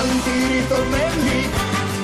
tanti ritornelli.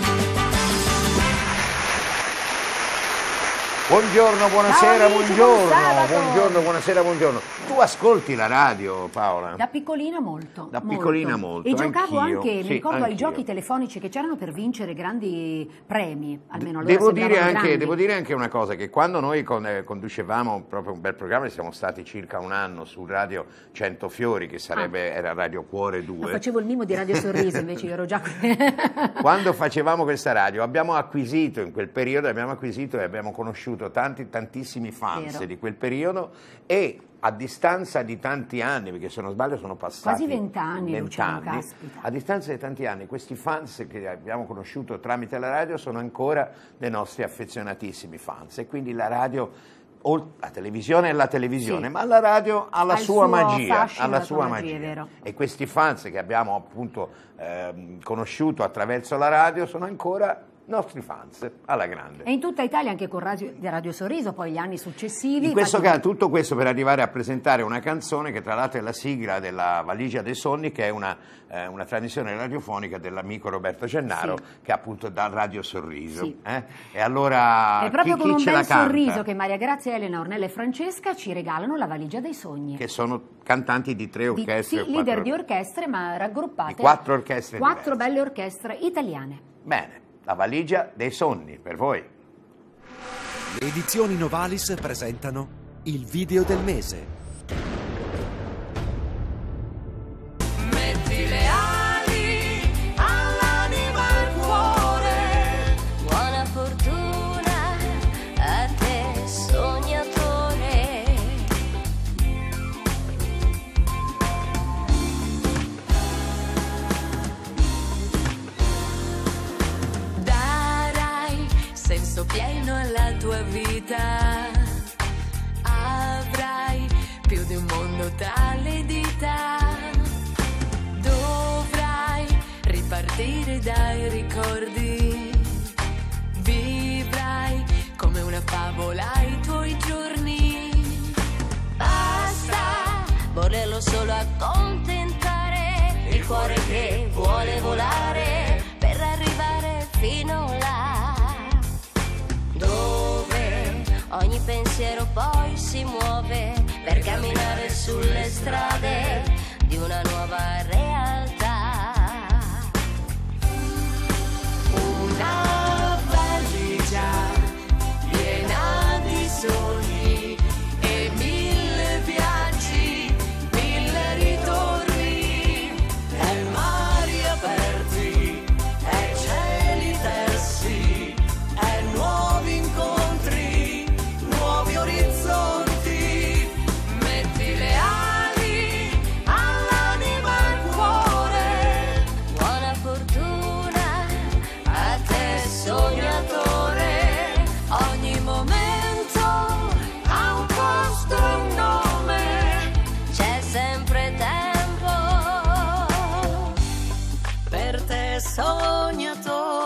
Buongiorno, buonasera, Ciao amici, buongiorno, buonasera, buongiorno. Tu ascolti la radio, Paola? Da piccolina molto. Da piccolina molto. E giocavo anch'io. anche, mi Sì, ricordo, ai anch'io. giochi telefonici che c'erano per vincere grandi premi, almeno allora Devo dire, sembravano anche, grandi. devo dire anche una cosa, che quando noi conducevamo proprio un bel programma, siamo stati circa un anno su Radio 100 Fiori, che era Radio Cuore 2. No, facevo il mimo di Radio Sorriso, invece io ero già qui. Quando facevamo questa radio abbiamo acquisito in quel periodo, e abbiamo conosciuto tantissimi fans Vero. di quel periodo, e a distanza di tanti anni, perché se non sbaglio sono passati Quasi 20 anni, 20 Luciano, anni, caspita. a distanza di tanti anni questi fans che abbiamo conosciuto tramite la radio sono ancora dei nostri affezionatissimi fans, e quindi la radio, la televisione è la televisione, Sì. ma la radio ha la Ha il sua suo magia, fascino, ha la la sua sua magia, magia. è vero. E questi fans che abbiamo appunto conosciuto attraverso la radio sono ancora nostri fans alla grande. E in tutta Italia anche con Radio Sorriso, poi gli anni successivi. In questo infatti- caso, tutto questo per arrivare a presentare una canzone che tra l'altro è la sigla della Valigia dei Sogni, che è una trasmissione radiofonica dell'amico Roberto Gennaro, Sì. che appunto dà Radio Sorriso. Sì. E allora È proprio chi con un ce la bel canta? sorriso che Maria Grazia, Elena, Ornella e Francesca ci regalano la Valigia dei Sogni. Che sono cantanti di 3 orchestre. Sì, o leader 4 di orchestre, ma raggruppate. Di 4 orchestre 4 diverse. belle orchestre italiane. Bene, la Valigia dei Sogni per voi. Le edizioni Novalis presentano il video del mese. Metti le ali all'anima e al cuore, buona fortuna a te sognatore. Darai senso pieno alla tua vita, avrai più di un mondo dalle dita, dovrai ripartire dai ricordi, vivrai come una favola i tuoi giorni, basta volerlo solo accontentare, il cuore che vuole volare per arrivare fino là, dove ogni pensiero poi si muove per camminare sulle strade di una nuova realtà. Una valigia piena di sogni e 1000 viaggi, 1000 ritorni, e mari aperti, e cieli tersi, e nuovi incontri, nuovi orizzonti. Metti le ali all'anima e al cuore, buona fortuna a te sognatore. Ogni momento ha un posto e un nome, c'è sempre tempo per te sognatore.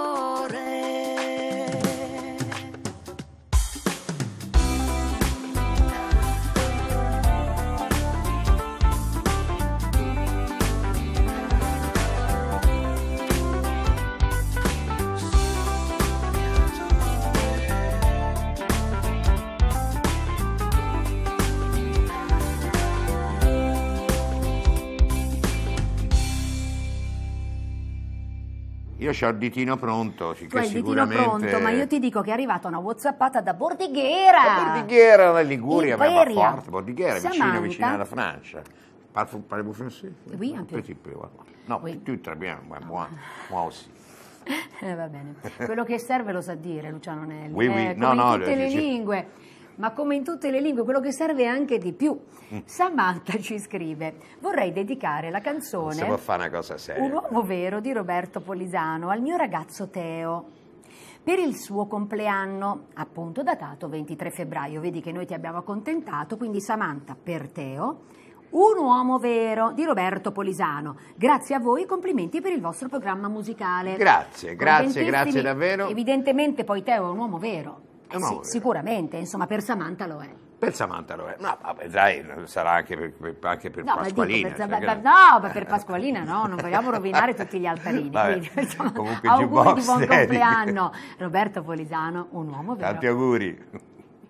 Io ho il ditino pronto, Tu che hai il ditino sicuramente... pronto, ma io ti dico che è arrivata una whatsappata da Bordighera. Bordighera, la Liguria, ma Imperia. forte, Bordighera, Samantha. vicino alla Francia. Parlez-vous français? Oui, un peu. Petit peu, voilà. No, Oui. tu très bien, moi aussi. Va bene. Quello che serve lo sa dire Luciano Nelli. Oui, oui. Come No, in tutte le lingue. Ma come in tutte le lingue, quello che serve è anche di più. Samantha ci scrive: vorrei dedicare la canzone Si può fare una cosa seria. Un uomo vero di Roberto Polisano al mio ragazzo Teo, per il suo compleanno, appunto datato 23 febbraio. Vedi che noi ti abbiamo accontentato, quindi Samantha per Teo, Un uomo vero di Roberto Polisano. Grazie a voi, complimenti per il vostro programma musicale. Grazie, grazie Contentissimi. davvero. Evidentemente poi Teo è un uomo vero. È un uomo vero. Sicuramente, insomma, per Samantha lo è. Per Samantha Rovere. No, vabbè, dai, sarà anche per No, ma Pasqualina. dico, cioè che- no, ma per Pasqualina no, non vogliamo rovinare tutti gli altarini. Vabbè, Quindi, insomma, comunque auguri di Jukebox buon Daddy. compleanno. Roberto Polisano, un uomo vero. Tanti auguri.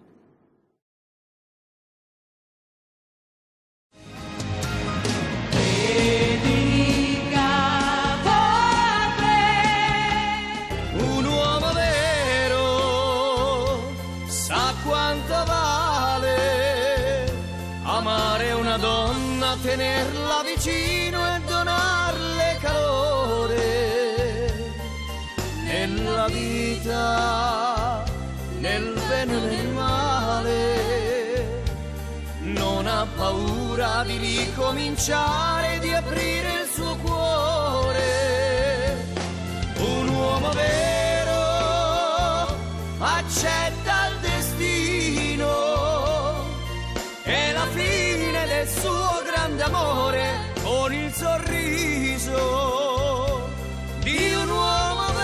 Un uomo vero sa quanto vale amare una donna, tenerla vicino e donarle calore nella vita, nel bene e nel male. Non ha paura di ricominciare, di aprire il suo cuore. Un uomo vero accetta il destino e la fine del suo grande amore con il sorriso di un uomo vero.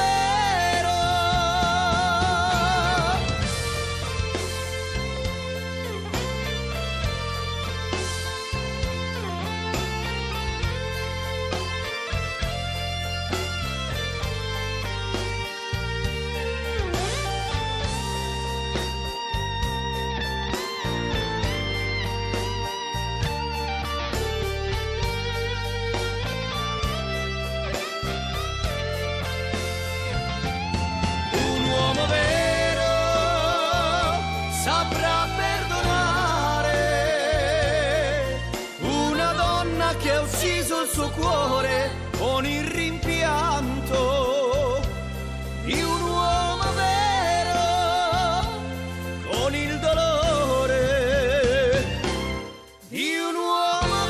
Un uomo vero saprà perdonare una donna che ha ucciso il suo cuore con il rimpianto di un uomo vero, con il dolore di un uomo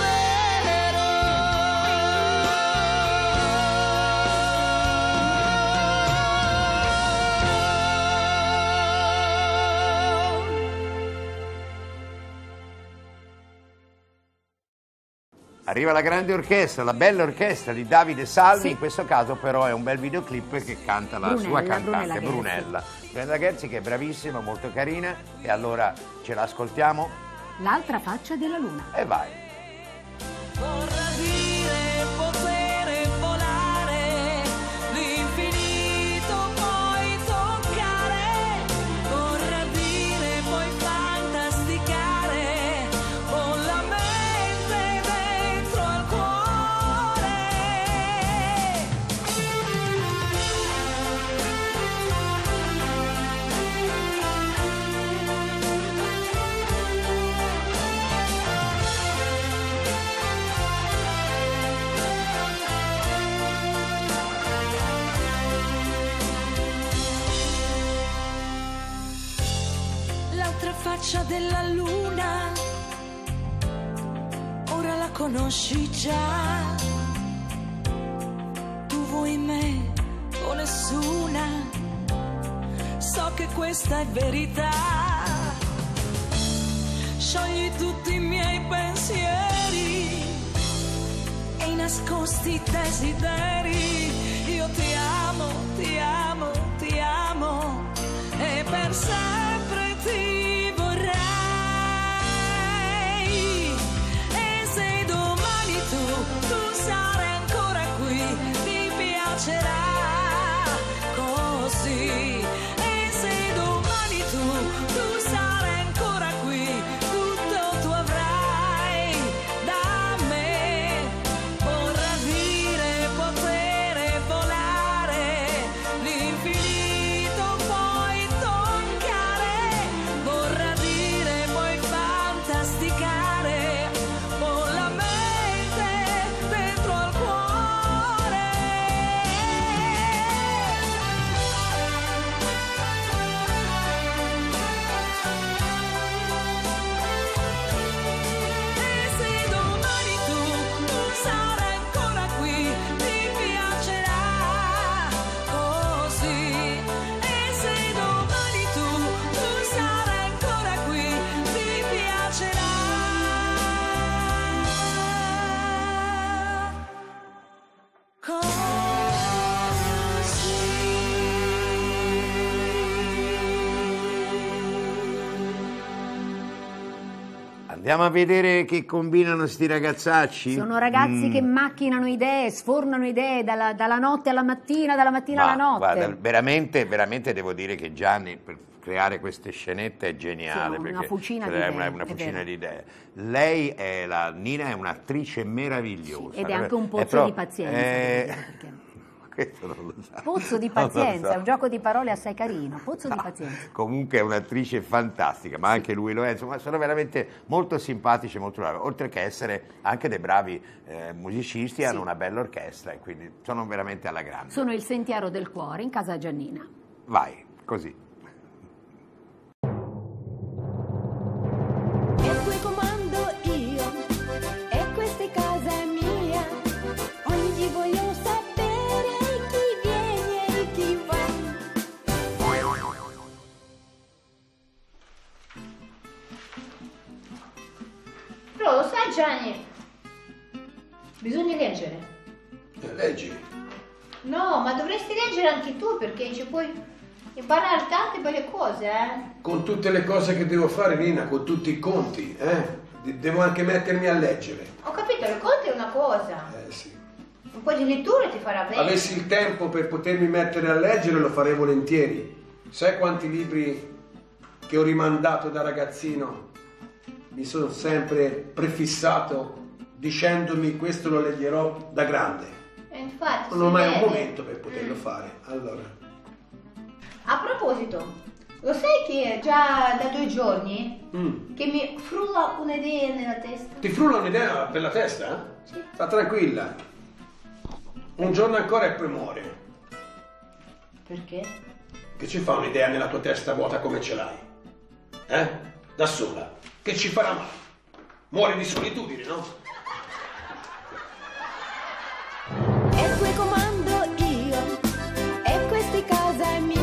Arriva la grande orchestra, la bella orchestra di Davide Salvi, Sì. in questo caso però è un bel videoclip che canta la sua Brunella, cantante Brunella Brunella Gherzi, che è bravissima, molto carina, e allora ce l'ascoltiamo L'altra faccia della luna. e vai. vorrà dire poter volare l'infinito, poi toccare, vorrà dire poi fantasticare con la mente dentro al cuore. L'altra faccia della luna, ora la conosci già. Tu vuoi me o nessuna, so che questa è verità. Sciogli tutti i miei pensieri e i nascosti desideri. Io ti amo, ti amo, ti amo e per sempre ti vorrei. E se domani tu sarai ancora qui, mi piacerà così. E se domani tu sarai ancora qui, tutto tu avrai da me. Vorrà dire poter volare l'infinito, poi toccare, vorrà dire poi fantasticare con la mente dentro al cuore. E se domani tu sarai ancora qui, mi piacerà così. E se domani tu sarai ancora qui, mi piacerà così. Andiamo a vedere che combinano sti ragazzacci. Sono ragazzi che macchinano idee, sfornano idee dalla notte alla mattina, dalla mattina alla notte. Guarda, veramente, veramente devo dire che Gianni per creare queste scenette è geniale. Sì, una perché fucina di è idee, una è fucina vero. di idee. Lei Nina è un'attrice meravigliosa. Sì, ed è anche un pozzo però- di pazienza. perché- Questo non lo sa. Pozzo di Non lo pazienza, sa. è un gioco di parole assai carino. Pozzo di pazienza. Comunque è un'attrice fantastica, ma anche lui lo è, insomma sono veramente molto simpatici e molto bravi, oltre che essere anche dei bravi musicisti, hanno una bella orchestra e quindi sono veramente alla grande. Sono il sentiero del cuore in casa Giannina. Vai, così. E qui comando io, e questa è casa mia. Oggi voglio sapere chi viene e chi va. Però lo sai Gianni, bisogna leggere. Leggi. No, ma dovresti leggere anche tu perché ci puoi imparare tante belle cose, Con tutte le cose che devo fare, Nina, con tutti i conti, devo anche mettermi a leggere. Ho capito, il conto è una cosa. Sì. Un po' di lettura ti farà bene. Avessi il tempo per potermi mettere a leggere lo farei volentieri. Sai quanti libri che ho rimandato da ragazzino mi sono sempre prefissato dicendomi questo lo leggerò da grande. E infatti, Non ho si mai un vede. momento per poterlo fare. Allora, A proposito, lo sai che già da 2 giorni che mi frulla un'idea nella testa? ti frulla un'idea per la testa? Sì. Sta tranquilla. Un giorno ancora e poi muore. Perché? Che ci fa un'idea nella tua testa vuota come ce l'hai? Da sola. Che ci farà male? Muori di solitudine, no? E qui comando io, e questa è casa mia.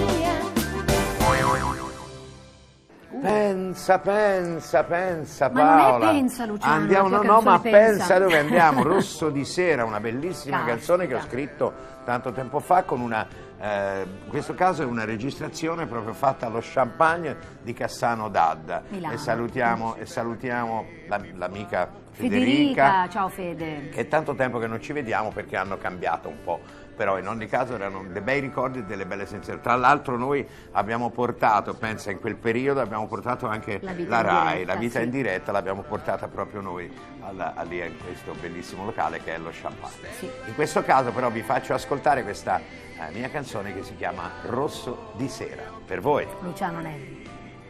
Pensa Ma non è Paola. pensa, Luciano, Andiamo, la tua no, ma canzone pensa pensa. dove andiamo? Rosso di sera, una bellissima Caspita. canzone che ho scritto tanto tempo fa con una, in questo caso è una registrazione proprio fatta allo Champagne di Cassano d'Adda. Milano. E salutiamo l'amica Federica, ciao Fede. che è tanto tempo che non ci vediamo perché hanno cambiato un po', però in ogni caso erano dei bei ricordi e delle belle sensazioni. Tra l'altro noi abbiamo portato, pensa in quel periodo abbiamo portato anche La vita la in RAI, diretta, la vita sì. in diretta l'abbiamo portata proprio noi lì in questo bellissimo locale che è lo Champagne. Sì. In questo caso però vi faccio ascoltare questa mia canzone che si chiama Rosso di sera, per voi. Luciano Nelli.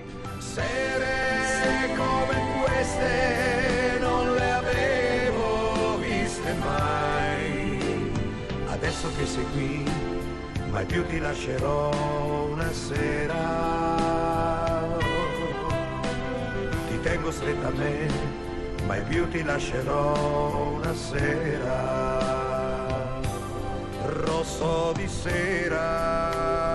Sere come queste non le avevo viste mai. Adesso che sei qui, mai più ti lascerò una sera. Ti tengo stretta a me, mai più ti lascerò una sera. Rosso di sera.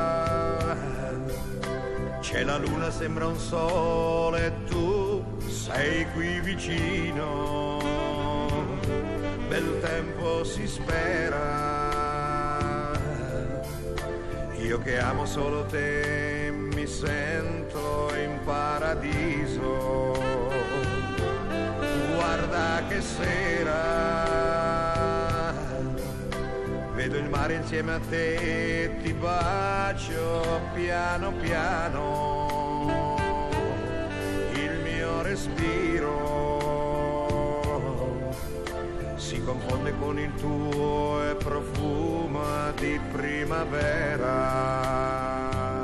C'è la luna, sembra un sole e tu sei qui vicino. Bel tempo si spera. Io che amo solo te mi sento in paradiso. Guarda che sera. Vedo il mare insieme a te e ti bacio piano piano. Il mio respiro si confonde con il tuo e profuma di primavera.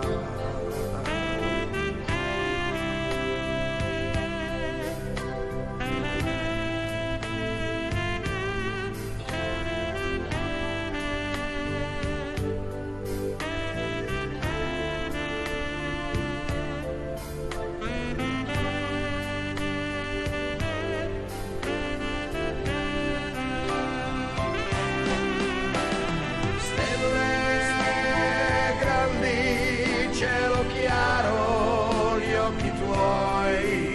Stelle grandi, cielo chiaro, gli occhi tuoi,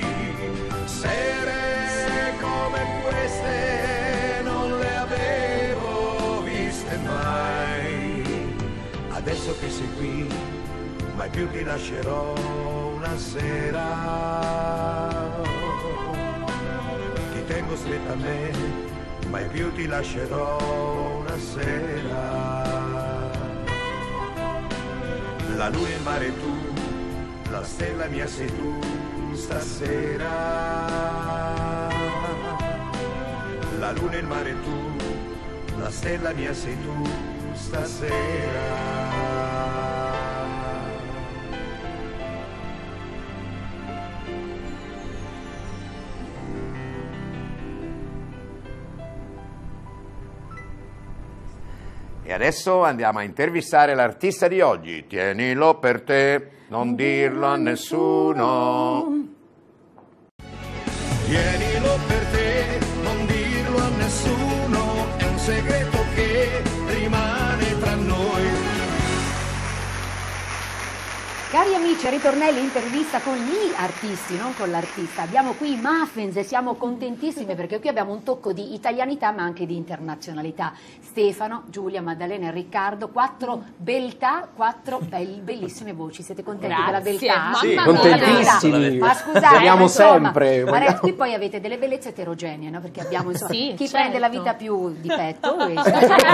sere come queste non le avevo viste mai. Adesso che sei qui, mai più ti lascerò una sera. tengo stretta a me, mai più ti lascerò una sera. La luna e il mare tu, la stella mia sei tu stasera. La luna e il mare tu, la stella mia sei tu stasera. E adesso andiamo a intervistare l'artista di oggi. Tienilo per te, non dirlo a nessuno. Tienilo per te, non dirlo a nessuno, è un segreto che rimane tra noi. Cari amici, ritornelli, intervista con gli artisti, non con l'artista. Abbiamo qui i Muffins e siamo contentissime perché qui abbiamo un tocco di italianità ma anche di internazionalità. Stefano, Giulia, Maddalena e Riccardo, 4 beltà, 4 bellissime voci. Siete contenti della beltà? Sì, contentissimi. Ma scusate, siamo insomma, sempre. ma qui poi avete delle bellezze eterogenee, no? Perché abbiamo insomma, Sì, chi certo. prende la vita più di petto, questo.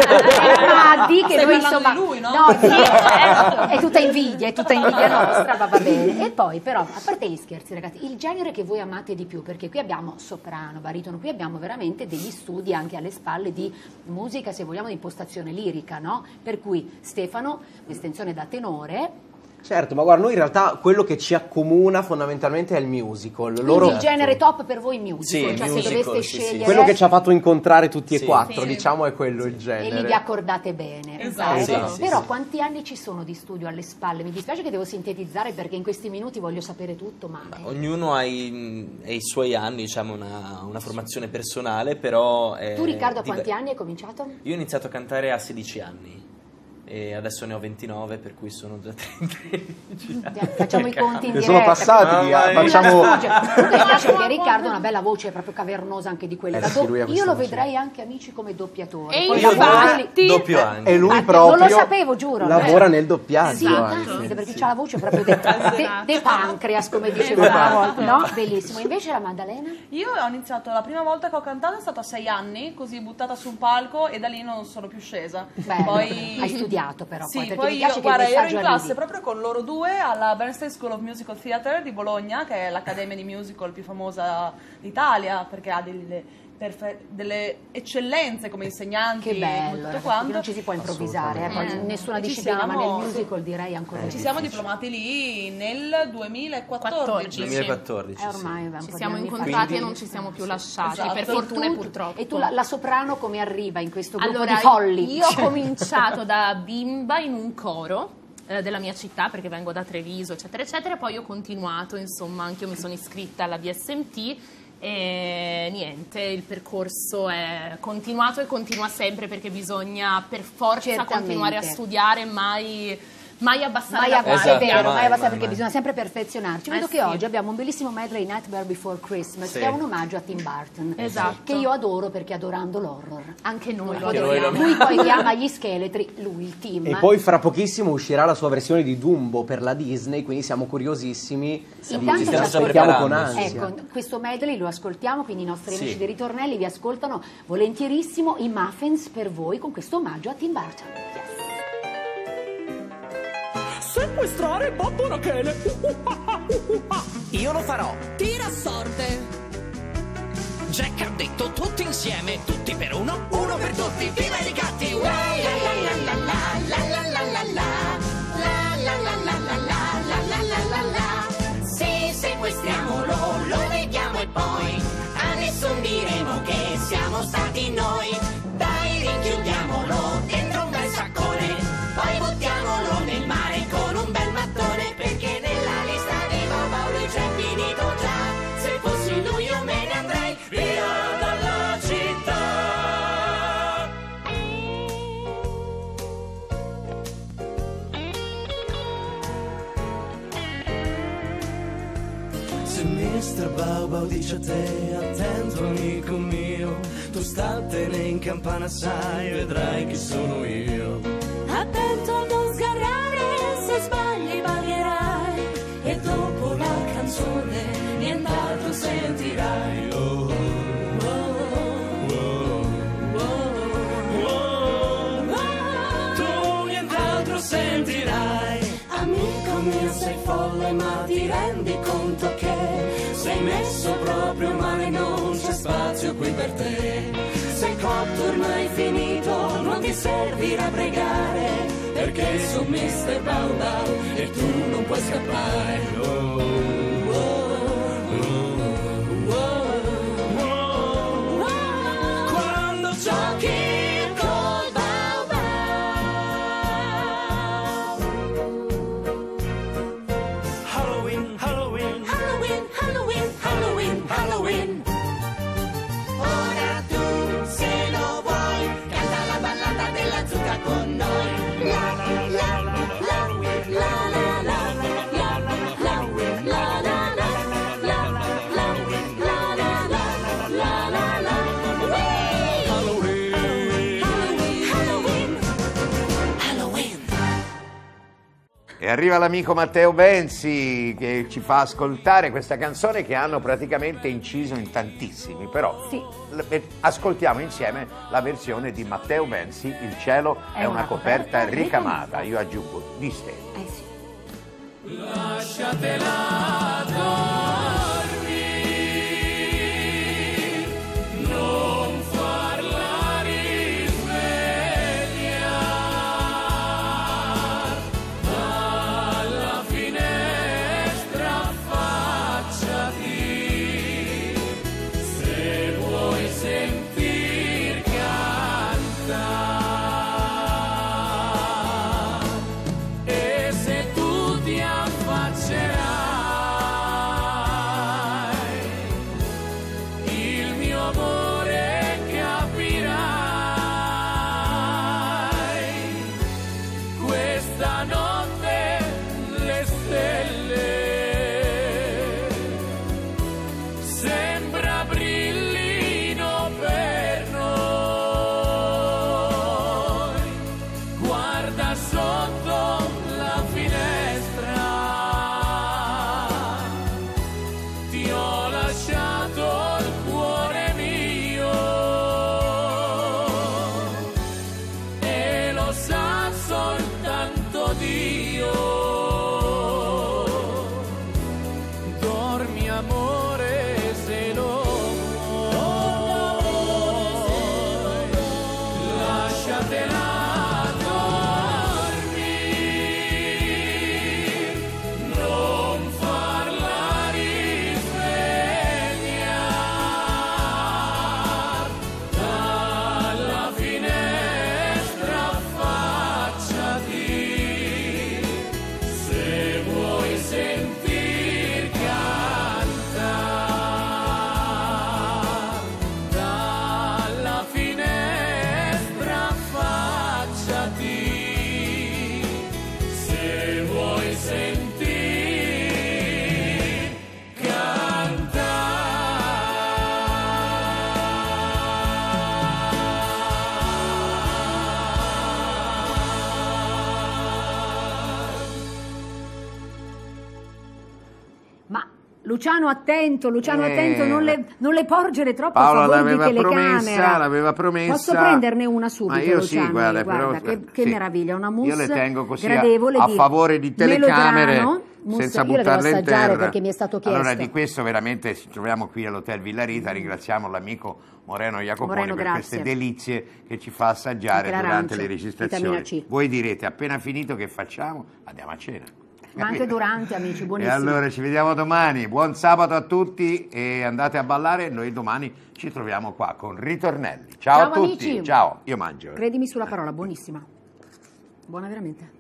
Di che noi insomma, di lui, no? sì, è tutta invidia nostra, va bene. E poi però, a parte gli scherzi ragazzi, il genere che voi amate di più, perché qui abbiamo soprano, baritono, qui abbiamo veramente degli studi anche alle spalle di musica, se vogliamo, di impostazione lirica, no? Per cui Stefano, estensione da tenore. Certo, ma guarda, noi in realtà quello che ci accomuna fondamentalmente è il musical. Quindi il genere top per voi musical, Sì, cioè musical, se doveste sì, scegliere... Quello che ci ha fatto incontrare tutti e quattro, Sì. diciamo, è quello il E genere. lì vi accordate bene. Esatto. Sì, Però quanti anni ci sono di studio alle spalle? Mi dispiace che devo sintetizzare perché in questi minuti voglio sapere tutto, ma... Ognuno ha i suoi anni, diciamo, una formazione personale, però... Tu Riccardo a quanti anni hai cominciato? Io ho iniziato a cantare a 16 anni e adesso ne ho 29, per cui sono già 30. Facciamo i conti in Ne diretta. sono passati, facciamo... Mi piace perché Riccardo ha una bella voce proprio cavernosa anche di quella. sì, lui ha Io questa lo voce. vedrei anche amici come doppiatore. E Poi io lavora lì. infatti... Doppio anche. E lui Infatti, proprio non lo sapevo, giuro. lavora nel doppiaggio Sì, anche. perché c'ha la voce proprio de pancreas, come diceva una volta, no? Bellissimo. Invece la Maddalena? Io ho iniziato, la prima volta che ho cantato è stata a 6 anni, così buttata su un palco e da lì non sono più scesa. Bello. Poi... Hai studiato però, Sì, perché poi mi piace io, che il guarda, ero messaggio in classe arrivi. proprio con loro due alla Bernstein School of Musical Theatre di Bologna, che è l'accademia di musical più famosa d'Italia, perché ha delle eccellenze come insegnanti Che e bello, tutto ragazzi, quanto. non ci si può improvvisare, poi in nessuna E ci disciplina, ma nel siamo- musical direi ancora di Ci più. siamo diplomati lì nel 2014. 2014, Ormai un Ci po' di siamo anni fa. incontrati Quindi- e non ci siamo più lasciati, Esatto. per E fortuna e tu- purtroppo. E tu la soprano come arriva in questo gruppo Allora, di folli? io ho cominciato da bimba in un coro della mia città, perché vengo da Treviso, eccetera, eccetera, poi ho continuato, insomma, anche io mi sono iscritta alla BSMT e niente, il percorso è continuato e continua sempre, perché bisogna per forza Certamente. continuare a studiare, mai abbassare Mai la abbassare, guardia. è vero, mai abbassare, perché mai. bisogna sempre perfezionarci. Vedo che sì. oggi abbiamo un bellissimo medley, Nightmare Before Christmas, Sì. che è un omaggio a Tim Burton, Esatto. che io adoro perché adorando l'horror. Anche noi lo Anche noi adoriamo. Lui poi chiama gli scheletri, lui, il Tim. E poi fra pochissimo uscirà la sua versione di Dumbo per la Disney, quindi siamo curiosissimi. Intanto ci ci stiamo già aspettiamo con preparando, ansia. Ecco, questo medley lo ascoltiamo, quindi i nostri Sì. amici dei ritornelli vi ascoltano volentierissimo, i Muffins per voi con questo omaggio a Tim Burton. Sequestrare Babbo Rachele. Io lo farò. Tira a sorte. Jack ha detto tutti insieme, tutti per uno, uno per tutti, viva i ricatti! La la la la la la la la la la la la la la la la la la. Se sequestriamolo, lo vediamo e poi a nessun diremo che siamo stati noi. Dai, rinchiudiamolo dentro un bel saccone, poi buttiamolo nel mare con un bel mattone, perché nella lista di Bobo lui c'è finito già. Se fossi lui io me ne andrei via dalla città. Se Mr. Bobo dice a te, attento amico mio, tu statene in campana sai, vedrai chi sono io. Attento a non sgarrare, se sbagli pagherai. E dopo la canzone nient'altro sentirai. Oh, oh, mio sei folle ma ti rendi conto che sei messo proprio male, non c'è spazio qui per te. Sei cotto ormai finito, non ti servirà pregare, perché sono Mr. Bow Wow e tu non puoi scappare. Oh, oh, oh, oh, oh, oh. Quando giochi col Bow Wow. Halloween, Halloween, Halloween, Halloween, Halloween, Halloween. Ora tu, se lo vuoi, canta la ballata della zucca con noi. La la la la la la la la la la la la E arriva l'amico Matteo Benzi che ci fa ascoltare questa canzone che hanno praticamente inciso in tantissimi, però ascoltiamo insieme la versione di Matteo Benzi, Il cielo è una coperta ricamata, io aggiungo di stelle. Lasciatela dormire, non farla risvegliare, dalla finestra affacciati, se vuoi sentir cantare, e se tu ti affaccerai, il mio amore capirai. Questa notte le stelle sembra brillino per noi. Guarda sotto la finestra, ti ho lasciato il cuore mio e lo sa soltanto Dio. Dormi amore se lo vuoi, lasciatela dormire, non farla risvegliare, dalla finestra affacciati, se vuoi sentir cantare, dalla finestra affacciati, se vuoi sentir Ma Luciano attento, non le porgere troppo Paola a favore di l'aveva telecamera. promessa. Posso prenderne una subito, Ma io Luciano? sì, guarda, però, che sì. meraviglia, una mousse Io le tengo così gradevole a di favore di telecamere, melograno, mousse, senza io la devo buttarle in assaggiare terra. perché mi è stato chiesto. Allora, di questo veramente ci troviamo qui all'Hotel Villa Rita, ringraziamo l'amico Moreno Jacoponi Moreno, per grazie. queste delizie che ci fa assaggiare Anche durante l'arance, le vitamina registrazioni. C. Voi direte, appena finito che facciamo? Andiamo a cena. Ma anche durante, amici, E buonissimo. allora ci vediamo domani, buon sabato a tutti e andate a ballare, noi domani ci troviamo qua con Ritornelli. Ciao, Ciao, a tutti, amici. ciao, io mangio. Credimi sulla parola, buonissima. Buona veramente.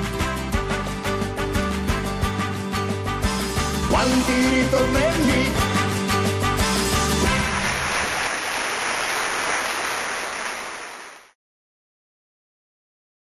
Quanti ritornelli